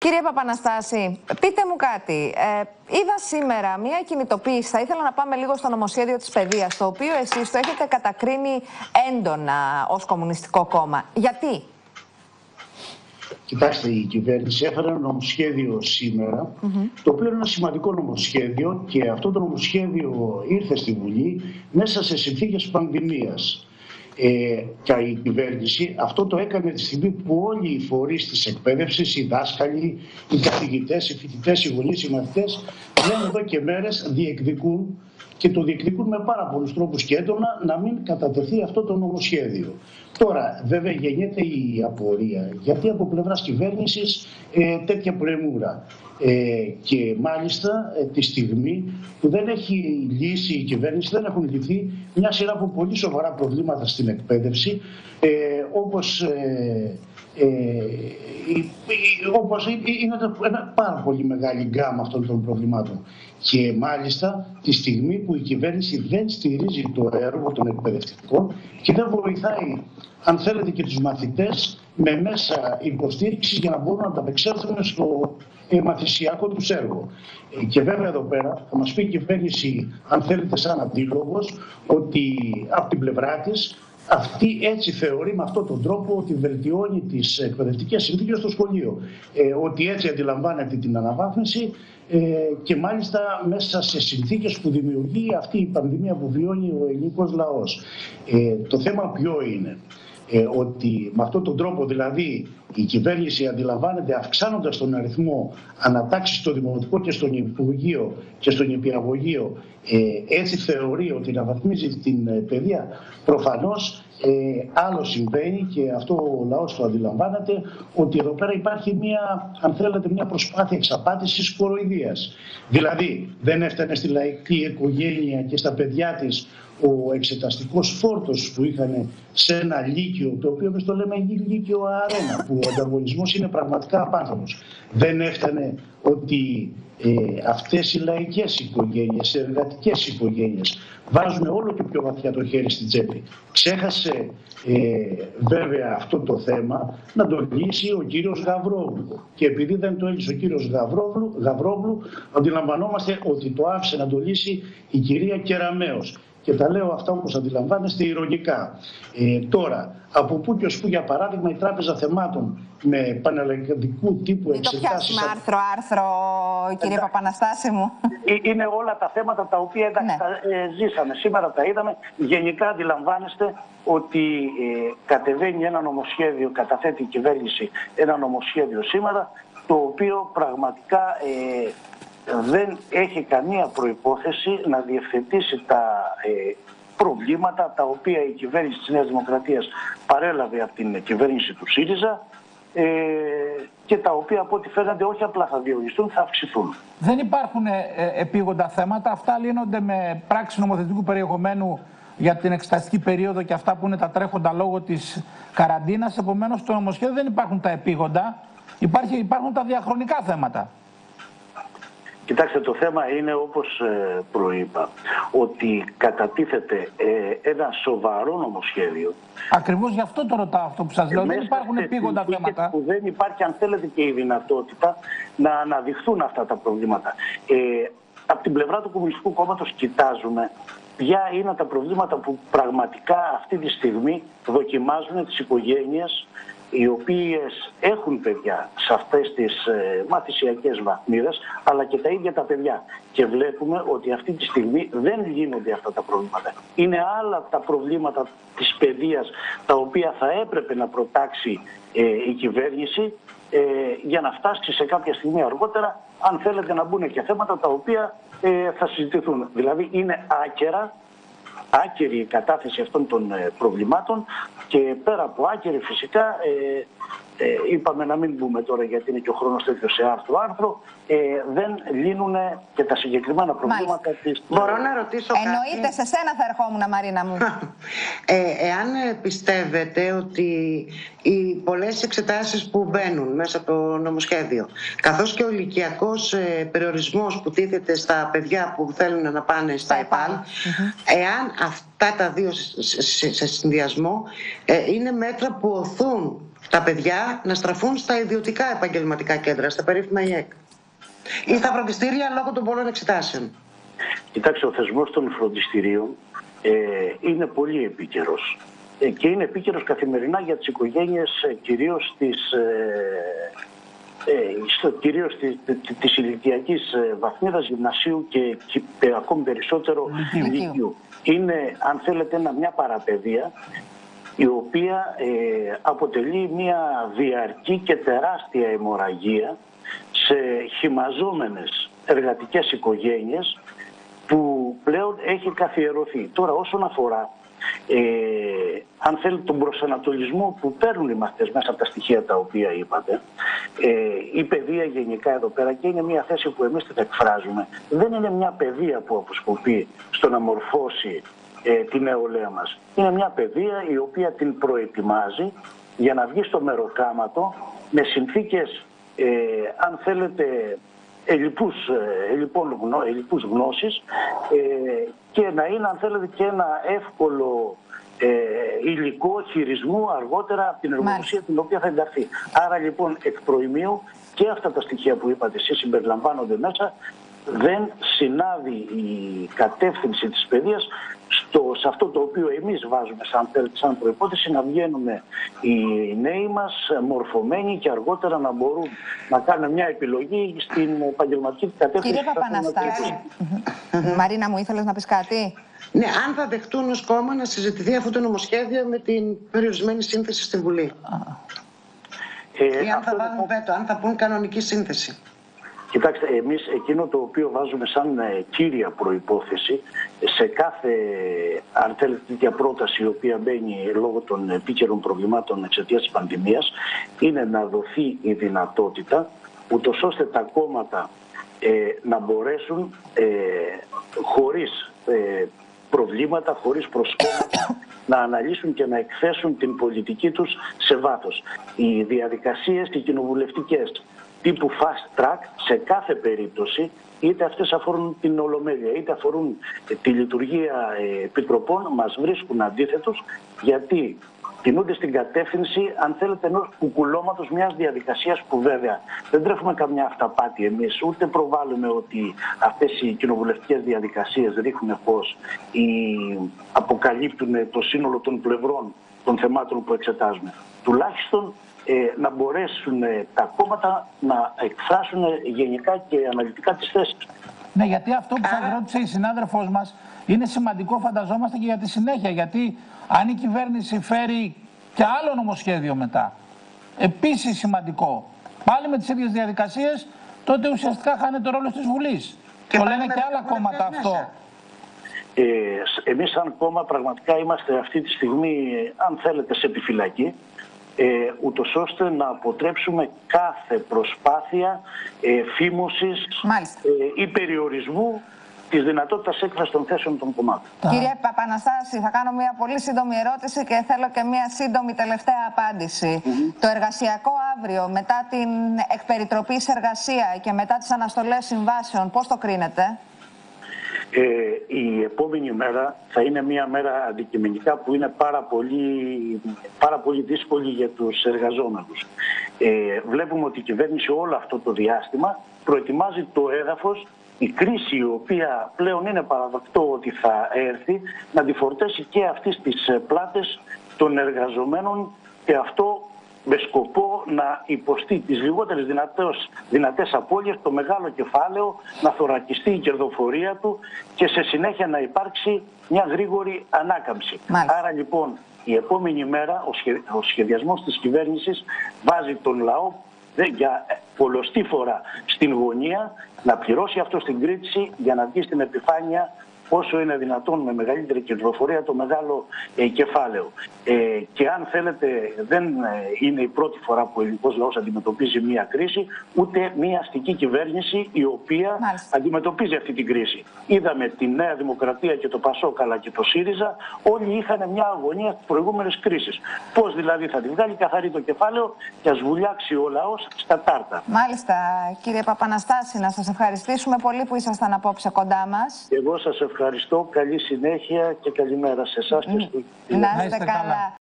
Κύριε Παπαναστάση, πείτε μου κάτι. Είδα σήμερα μία κινητοποίηση, θα ήθελα να πάμε λίγο στο νομοσχέδιο της παιδείας, το οποίο εσείς το έχετε κατακρίνει έντονα ως Κομμουνιστικό Κόμμα. Γιατί? Κοιτάξτε, η κυβέρνηση έφερε ένα νομοσχέδιο σήμερα, το οποίο είναι ένα σημαντικό νομοσχέδιο και αυτό το νομοσχέδιο ήρθε στη Βουλή μέσα σε συνθήκες πανδημίας. Και η κυβέρνηση αυτό το έκανε τη στιγμή που όλοι οι φορείς της εκπαίδευσης, οι δάσκαλοι, οι καθηγητές, οι φοιτητές, οι γονείς, οι μαθητές, λένε εδώ και μέρες διεκδικούν και το διεκδικούν με πάρα πολλούς τρόπους και έντονα να μην κατατεθεί αυτό το νομοσχέδιο. Τώρα, βέβαια, γεννιέται η απορία, γιατί από πλευράς κυβέρνησης τέτοια πρεμούρα. Και μάλιστα τη στιγμή που δεν έχει λύσει η κυβέρνηση, δεν έχουν λυθεί μια σειρά από πολύ σοβαρά προβλήματα στην εκπαίδευση, όπως είναι ένα πάρα πολύ μεγάλη γκάμα αυτών των προβλημάτων. Και μάλιστα τη στιγμή που η κυβέρνηση δεν στηρίζει το έργο των εκπαιδευτικών και δεν βοηθάει, αν θέλετε, και τους μαθητές με μέσα υποστήριξης για να μπορούν να ανταπεξέλθουν στο μαθησιακό τους έργο. Και βέβαια εδώ πέρα θα μας πει η κυβέρνηση, αν θέλετε σαν αντίλογος, ότι από την πλευρά της αυτή έτσι θεωρεί με αυτόν τον τρόπο ότι βελτιώνει τις εκπαιδευτικές συνθήκες στο σχολείο. Ότι έτσι αντιλαμβάνεται την αναβάθμιση και μάλιστα μέσα σε συνθήκες που δημιουργεί αυτή η πανδημία που βιώνει ο ελληνικός λαός. Το θέμα ποιο είναι? Ότι με αυτόν τον τρόπο δηλαδή η κυβέρνηση αντιλαμβάνεται, αυξάνοντας τον αριθμό ανατάξεις στο δημοτικό και στον υπουργείο και στον υπηαγωγείο, έτσι θεωρεί ότι αναβαθμίζει την παιδεία. Προφανώς άλλο συμβαίνει και αυτό ο λαός το αντιλαμβάνεται, ότι εδώ πέρα υπάρχει μια, αν θέλετε, μια προσπάθεια εξαπάτησης κοροϊδίας. Δηλαδή δεν έφτανε στη λαϊκή οικογένεια και στα παιδιά της ο εξεταστικός φόρτος που είχαν σε ένα λύκειο, το οποίο εμείς το λέμε λύκειο αρένα, που ο ανταγωνισμός είναι πραγματικά απάνθρωπος. Δεν έφτανε ότι αυτές οι λαϊκές οικογένειες, οι εργατικές οικογένειες βάζουν όλο και πιο βαθιά το χέρι στην τσέπη. Ξέχασε βέβαια αυτό το θέμα να το λύσει ο κύριος Γαβρόγλου. Και επειδή δεν το έλυσε ο κύριος Γαβρόγλου, αντιλαμβανόμαστε ότι το άφησε να το λύσει η κυρία Κεραμέως. Και τα λέω αυτά όπως αντιλαμβάνεστε ειρωνικά. Τώρα, από πού και ως πού, για παράδειγμα, η Τράπεζα Θεμάτων με πανελλαδικού τύπου εξετάσεις... Το πιάσουμε άρθρο, κύριε Παπαναστάση μου. Είναι όλα τα θέματα τα οποία τα ζήσαμε. Σήμερα τα είδαμε. Γενικά αντιλαμβάνεστε ότι κατεβαίνει ένα νομοσχέδιο, καταθέτει η κυβέρνηση ένα νομοσχέδιο σήμερα, το οποίο πραγματικά... δεν έχει καμία προϋπόθεση να διευθετήσει τα προβλήματα τα οποία η κυβέρνηση της Νέας Δημοκρατίας παρέλαβε από την κυβέρνηση του ΣΥΡΙΖΑ και τα οποία από ό,τι φαίνεται όχι απλά θα διορθωθούν, θα αυξηθούν. Δεν υπάρχουν επίγοντα θέματα. Αυτά λύνονται με πράξη νομοθετικού περιεχομένου για την εξεταστική περίοδο και αυτά που είναι τα τρέχοντα λόγω της καραντίνας. Επομένως, στο νομοσχέδιο δεν υπάρχουν τα επίγοντα, υπάρχουν τα διαχρονικά θέματα. Κοιτάξτε, το θέμα είναι, όπως προείπα, ότι κατατίθεται ένα σοβαρό νομοσχέδιο. Ακριβώς γι' αυτό το ρωτάω αυτό που σας λέω. Δεν υπάρχουν επίγοντα θέματα. Που δεν υπάρχει, αν θέλετε, και η δυνατότητα να αναδειχθούν αυτά τα προβλήματα. Από την πλευρά του Κομμουνιστικού Κόμματος κοιτάζουμε ποια είναι τα προβλήματα που πραγματικά αυτή τη στιγμή δοκιμάζουν τις οικογένειες οι οποίες έχουν παιδιά σε αυτές τις μαθησιακές βαθμίδες, αλλά και τα ίδια τα παιδιά. Και βλέπουμε ότι αυτή τη στιγμή δεν λύνονται αυτά τα προβλήματα. Είναι άλλα τα προβλήματα της παιδείας, τα οποία θα έπρεπε να προτάξει η κυβέρνηση για να φτάσει σε κάποια στιγμή αργότερα, αν θέλετε, να μπουν και θέματα τα οποία θα συζητηθούν. Δηλαδή είναι άκερη η κατάθεση αυτών των προβλημάτων και πέρα από άκερη φυσικά, είπαμε να μην μπούμε τώρα γιατί είναι και ο χρόνος τέτοιο σε άρθρο, δεν λύνουν και τα συγκεκριμένα προβλήματα της... Μπορώ να ρωτήσω κάτι? Εννοείται, σε σένα θα ερχόμουν, Μαρίνα μου. Εάν πιστεύετε ότι οι πολλές εξετάσεις που μπαίνουν μέσα από το νομοσχέδιο, καθώς και ο ηλικιακός περιορισμός που τίθεται στα παιδιά που θέλουν να πάνε στα ΕΠΑΛ, εάν αυτά τα δύο σε συνδυασμό είναι μέτρα που οθούν τα παιδιά να στραφούν στα ιδιωτικά επαγγελματικά κέντρα, στα περίφημα ΙΕΚ ή στα φροντιστήρια λόγω των πολλών εξετάσεων? Κοιτάξτε, ο θεσμός των φροντιστηρίων είναι πολύ επίκαιρος και είναι επίκαιρος καθημερινά για τις οικογένειες, κυρίως της ηλικιακής βαθμίδας, γυμνασίου και ακόμη περισσότερο λυκείου. Είναι, αν θέλετε, μια παραπαιδεία η οποία αποτελεί μια διαρκή και τεράστια αιμορραγία σε χυμαζόμενες εργατικές οικογένειες που πλέον έχει καθιερωθεί. Τώρα, όσον αφορά αν θέλετε τον προσανατολισμό που παίρνουν οι μαθητές μέσα από τα στοιχεία τα οποία είπατε, η παιδεία γενικά εδώ πέρα, και είναι μια θέση που εμείς την εκφράζουμε, δεν είναι μια παιδεία που αποσκοπεί στο να μορφώσει την νεολαία μας. Είναι μια παιδεία η οποία την προετοιμάζει για να βγει στο μεροκάματο με συνθήκες, αν θέλετε, ελλειπούς γνώσης και να είναι, αν θέλετε, και ένα εύκολο υλικό χειρισμού αργότερα από την εργοδοσία την οποία θα ενταχθεί. Άρα λοιπόν εκ προημίου και αυτά τα στοιχεία που είπατε εσείς συμπεριλαμβάνονται μέσα. Δεν συνάδει η κατεύθυνση της παιδείας σε αυτό το οποίο εμείς βάζουμε σαν προϋπόθεση, να βγαίνουν οι νέοι μας μορφωμένοι και αργότερα να μπορούν να κάνουν μια επιλογή στην επαγγελματική κατεύθυνση. Κύριε Παπαναστάση, Μαρίνα μου, ήθελες να πεις κάτι? Ναι, αν θα δεχτούν ως κόμμα να συζητηθεί αυτό το νομοσχέδιο με την περιορισμένη σύνθεση στην Βουλή. Ή αν θα βάλουν βέτο, αν θα πούν κανονική σύνθεση. Κοιτάξτε, εμείς εκείνο το οποίο βάζουμε σαν κύρια προϋπόθεση σε κάθε, αν θέλετε, τέτοια πρόταση η οποία μπαίνει λόγω των επίκαιρων προβλημάτων εξαιτίας της πανδημίας, είναι να δοθεί η δυνατότητα ούτως ώστε τα κόμματα να μπορέσουν χωρίς προβλήματα, χωρίς προσκόμματα, να αναλύσουν και να εκθέσουν την πολιτική τους σε βάθος. Οι διαδικασίες, οι κοινοβουλευτικές, τύπου fast track, σε κάθε περίπτωση, είτε αυτές αφορούν την Ολομέλεια, είτε αφορούν τη λειτουργία επιτροπών, μας βρίσκουν αντίθετους, γιατί κινούνται στην κατεύθυνση, αν θέλετε, ενός κουκουλώματος μιας διαδικασίας που βέβαια δεν τρέφουμε καμιά αυταπάτη εμείς, ούτε προβάλλουμε ότι αυτές οι κοινοβουλευτικές διαδικασίες ρίχνουν φως ή αποκαλύπτουν το σύνολο των πλευρών των θεμάτων που εξετάζουμε. Τουλάχιστον να μπορέσουν τα κόμματα να εκφράσουν γενικά και αναλυτικά τις θέσεις. Ναι, γιατί αυτό που σας ρώτησε η συνάδελφός μας είναι σημαντικό, φανταζόμαστε, και για τη συνέχεια. Γιατί αν η κυβέρνηση φέρει και άλλο νομοσχέδιο μετά, επίσης σημαντικό, πάλι με τις ίδιες διαδικασίες, τότε ουσιαστικά χάνεται ο ρόλος της Βουλής. Και το λένε και άλλα κόμματα αυτό. Εμείς σαν κόμμα πραγματικά είμαστε αυτή τη στιγμή, αν θέλετε, σε επιφυλακή, ούτως ώστε να αποτρέψουμε κάθε προσπάθεια φήμωσης ή περιορισμού της δυνατότητας έκφρασης των θέσεων των κομμάτων. Κύριε Παπαναστάση, θα κάνω μια πολύ σύντομη ερώτηση και θέλω και μια σύντομη τελευταία απάντηση. Το εργασιακό αύριο, μετά την εκπεριτροπής εργασία και μετά τις αναστολές συμβάσεων, πώς το κρίνετε? Η επόμενη μέρα θα είναι μια μέρα αντικειμενικά που είναι πάρα πολύ δύσκολη για τους εργαζόμενους. Βλέπουμε ότι η κυβέρνηση όλο αυτό το διάστημα προετοιμάζει το έδαφος, η κρίση η οποία πλέον είναι παραδοκτό ότι θα έρθει, να τη φορτέσει και αυτές τις πλάτες των εργαζομένων, και αυτό με σκοπό να υποστεί τις λιγότερες δυνατές απώλειες, το μεγάλο κεφάλαιο, να θωρακιστεί η κερδοφορία του και σε συνέχεια να υπάρξει μια γρήγορη ανάκαμψη. Άρα λοιπόν η επόμενη μέρα ο σχεδιασμός της κυβέρνησης βάζει τον λαό για πολλοστή φορά στην γωνία να πληρώσει αυτό στην κρίτηση για να βγει στην επιφάνεια όσο είναι δυνατόν με μεγαλύτερη κερδοφορία το μεγάλο κεφάλαιο. Και αν θέλετε δεν είναι η πρώτη φορά που ο ελληνικός λαός αντιμετωπίζει μια κρίση, ούτε μια αστική κυβέρνηση η οποία αντιμετωπίζει αυτή την κρίση. Είδαμε τη Νέα Δημοκρατία και το Πασόκ αλλά και το ΣΥΡΙΖΑ, όλοι είχαν μια αγωνία στις προηγούμενες κρίσεις. Πώς δηλαδή θα τη βγάλει καθαρή το κεφάλαιο και ας βουλιάξει ο λαός στα τάρτα. Μάλιστα, κύριε Παπαναστάση, να σας ευχαριστήσουμε πολύ που ήσασταν απόψε κοντά μας. Εγώ σας ευχαριστώ, καλή συνέχεια και καλημέρα σε εσάς και στο Να είστε καλά.